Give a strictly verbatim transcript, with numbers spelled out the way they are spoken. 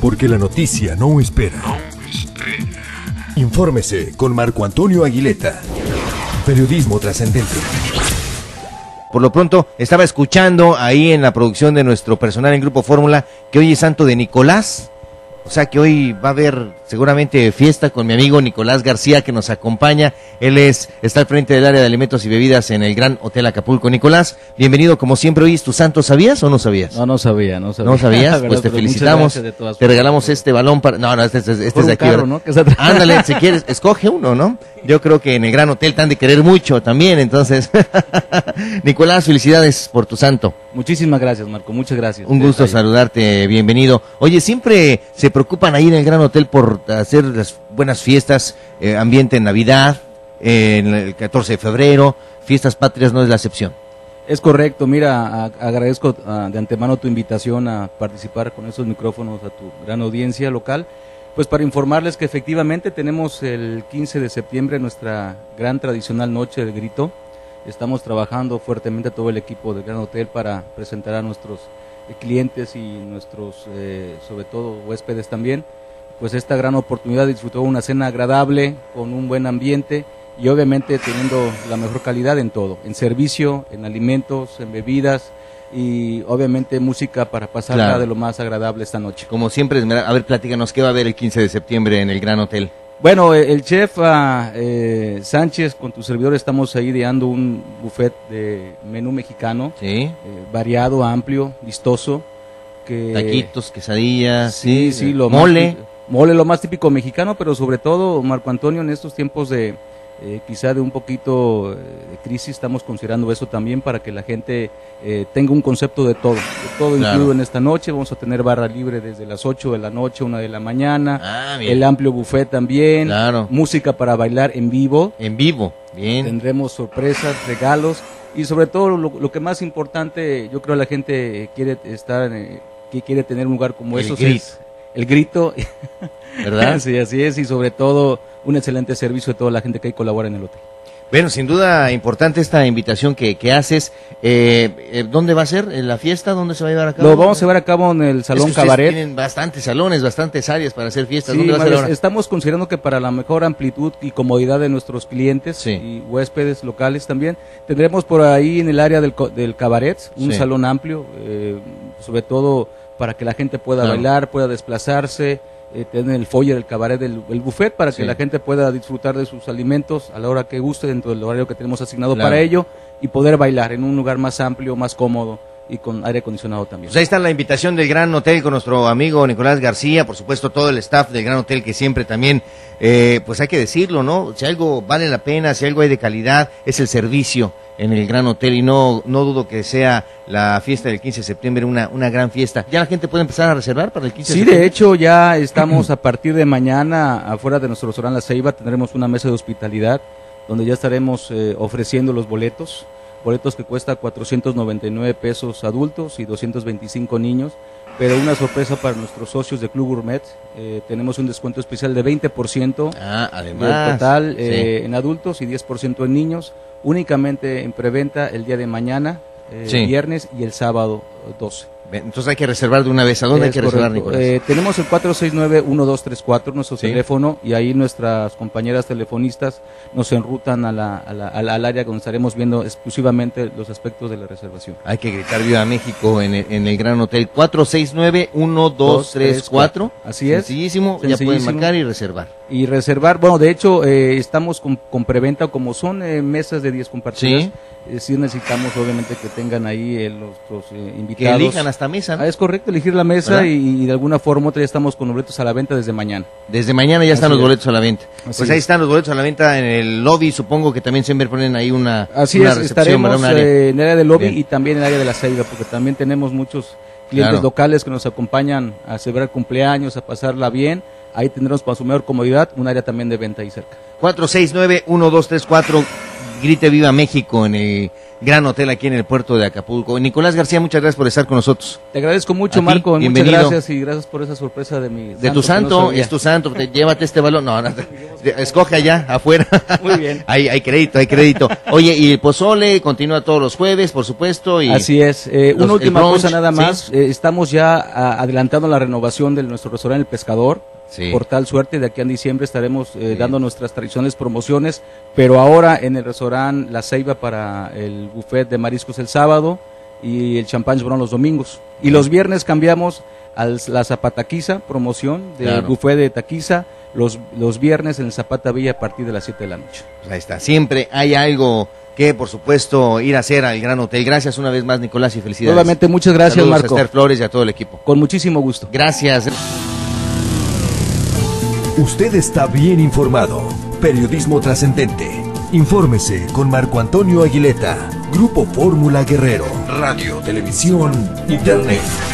Porque la noticia no espera. Infórmese con Marco Antonio Aguileta. Periodismo trascendente. Por lo pronto, estaba escuchando ahí en la producción de nuestro personal en Grupo Fórmula que hoy es santo de Nicolás. O sea que hoy va a haber seguramente fiesta con mi amigo Nicolás García, que nos acompaña. Él es está al frente del área de alimentos y bebidas en el Gran Hotel Acapulco. Nicolás, bienvenido como siempre. Hoy es tu santo, ¿sabías o no sabías? No, no sabía, no sabía. ¿No sabías? Pues te felicitamos. Te regalamos este balón para... No, no, este, este, este es de aquí. Carro, ¿no? Ándale, si quieres, escoge uno, ¿no? Yo creo que en el Gran Hotel te han de querer mucho también, entonces... Nicolás, felicidades por tu santo. Muchísimas gracias, Marco, muchas gracias. Un gusto saludarte, bienvenido. Oye, siempre se preocupan ahí en el Gran Hotel por hacer las buenas fiestas, eh, ambiente en Navidad, eh, en el catorce de febrero, fiestas patrias no es la excepción. Es correcto, mira, a, agradezco a, de antemano tu invitación a participar con esos micrófonos a tu gran audiencia local, pues para informarles que efectivamente tenemos el quince de septiembre nuestra gran tradicional Noche del Grito. Estamos trabajando fuertemente todo el equipo del Gran Hotel para presentar a nuestros eh, clientes y nuestros, eh, sobre todo, huéspedes también, pues esta gran oportunidad de disfrutar una cena agradable, con un buen ambiente y obviamente teniendo la mejor calidad en todo, en servicio, en alimentos, en bebidas y obviamente música para pasarla claro. de lo más agradable esta noche. Como siempre, a ver, platícanos, ¿qué va a haber el quince de septiembre en el Gran Hotel? Bueno, el chef uh, eh, Sánchez, con tu servidor, estamos ahí ideando un buffet de menú mexicano, sí. eh, variado, amplio, vistoso. Que, Taquitos, quesadillas, sí, sí, lo mole. Más, mole, lo más típico mexicano, pero sobre todo, Marco Antonio, en estos tiempos de eh, quizá de un poquito de crisis, estamos considerando eso también para que la gente eh, tenga un concepto de todo, de todo claro. incluido en esta noche. Vamos a tener barra libre desde las ocho de la noche, una de la mañana, ah, el amplio buffet también, claro. música para bailar en vivo. En vivo, bien. Tendremos sorpresas, regalos y sobre todo lo, lo que más importante, yo creo la gente quiere estar, eh, que quiere tener un lugar como esos, es el grito, ¿verdad? Sí, así es, y sobre todo un excelente servicio de toda la gente que ahí colabora en el hotel. Bueno, sin duda importante esta invitación que, que haces. Eh, eh, ¿Dónde va a ser la fiesta? ¿Dónde se va a llevar a cabo? Lo vamos a llevar a cabo en el Salón es que Cabaret. Tienen bastantes salones, bastantes áreas para hacer fiestas. Sí, ¿Dónde va a ser ahora? Estamos considerando que para la mejor amplitud y comodidad de nuestros clientes sí. y huéspedes locales también, tendremos por ahí en el área del, del Cabaret un sí. salón amplio, eh, sobre todo para que la gente pueda claro. bailar, pueda desplazarse, eh, tener el foyer del cabaret, del el buffet, para que sí. la gente pueda disfrutar de sus alimentos a la hora que guste, dentro del horario que tenemos asignado claro. para ello, y poder bailar en un lugar más amplio, más cómodo y con aire acondicionado también. Pues ahí está la invitación del Gran Hotel con nuestro amigo Nicolás García, por supuesto todo el staff del Gran Hotel que siempre también, eh, pues hay que decirlo, ¿no? Si algo vale la pena, si algo hay de calidad, es el servicio en el Gran Hotel, y no no dudo que sea la fiesta del quince de septiembre una una gran fiesta. ¿Ya la gente puede empezar a reservar para el quince de sí, septiembre? Sí, de hecho ya estamos a partir de mañana afuera de nuestro restaurante La Ceiba, tendremos una mesa de hospitalidad donde ya estaremos eh, ofreciendo los boletos, boletos que cuesta cuatrocientos noventa y nueve pesos adultos y doscientos veinticinco niños, pero una sorpresa para nuestros socios de Club Gourmet, eh, tenemos un descuento especial de veinte por ciento ah, además, del total eh, sí. en adultos y diez por ciento en niños, únicamente en preventa el día de mañana, eh, sí. viernes y el sábado doce. Entonces hay que reservar de una vez. ¿A dónde es hay que reservar, correcto. Nicolás? Eh, tenemos el cuatro seis nueve, uno dos tres cuatro, nuestro ¿Sí? teléfono, y ahí nuestras compañeras telefonistas nos enrutan a la, a la, a la, al área donde estaremos viendo exclusivamente los aspectos de la reservación. Hay que gritar Viva México en el, en el Gran Hotel. cuatro seis nueve, uno dos tres cuatro. Así es. Sencillísimo, Sencillísimo. Ya pueden marcar y reservar. Y reservar, bueno, de hecho, eh, estamos con, con preventa, como son eh, mesas de diez compartidas. Sí. Eh, sí necesitamos, obviamente, que tengan ahí eh, los, los eh, invitados. Que elijan hasta mesa, ¿no? Ah, es correcto, elegir la mesa y, y de alguna forma u otra ya estamos con los boletos a la venta desde mañana. Desde mañana ya están Así los es. boletos a la venta. Así pues ahí es. están los boletos a la venta en el lobby, supongo que también siempre ponen ahí una, Así una es, recepción, estaremos ¿verdad? Un área. eh, en el área del lobby Bien. y también en el área de la Ceiba, porque también tenemos muchos clientes Claro. locales que nos acompañan a celebrar cumpleaños, a pasarla bien. Ahí tendremos para su mayor comodidad un área también de venta ahí cerca. cuatro seis nueve, uno dos tres cuatro, grite Viva México en el gran hotel aquí en el puerto de Acapulco. Nicolás García, muchas gracias por estar con nosotros. Te agradezco mucho, A ti, Marco, bienvenido. muchas gracias y gracias por esa sorpresa de mi De tu que santo, no sabía. es tu santo, te- llévate este balón. No, no, te- escoge allá, afuera. Muy bien. Hay, hay crédito, hay crédito. Oye, y el pozole continúa todos los jueves, por supuesto. Y Así es. Eh, los- una última el brunch, cosa nada más. ¿sí? Eh, estamos ya a- adelantando la renovación de nuestro restaurante El Pescador. Sí. Por tal suerte, de aquí en diciembre estaremos eh, Sí. dando nuestras tradicionales promociones, pero ahora en el restaurante La Ceiba para el buffet de mariscos el sábado y el champán Brón los domingos. Y los viernes cambiamos a la Zapataquiza, promoción del Claro. buffet de taquiza, los, los viernes en el Zapata Villa a partir de las siete de la noche. Pues ahí está, siempre hay algo que, por supuesto, ir a hacer al Gran Hotel. Gracias una vez más, Nicolás, y felicidades. Nuevamente, muchas gracias, Saludos Marco. a Esther Flores y a todo el equipo. Con muchísimo gusto. Gracias. Usted está bien informado. Periodismo trascendente. Infórmese con Marco Antonio Aguileta. Grupo Fórmula Guerrero. Radio, televisión, internet.